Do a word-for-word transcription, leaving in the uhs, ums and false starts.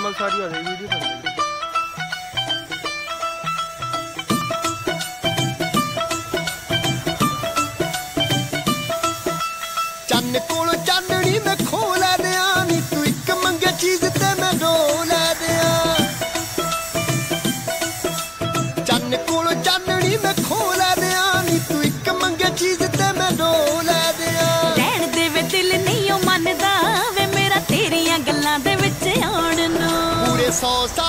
Normal सारी आ जाएगी video बन जाएगी। चन्न कोल चाननी मैं खो लै दियां नी तू इक मंगे चीज ते मैं दो लै दियां। चन्न कोल चाननी मैं खो लै दियां नी तू इक मंगे चीज ते मैं दो लै दियां। रहन दे वे दिल नहीं ओ मनदा वे मेरा तेरियां गल्लां दे विच आउण नूं। पूरे सौ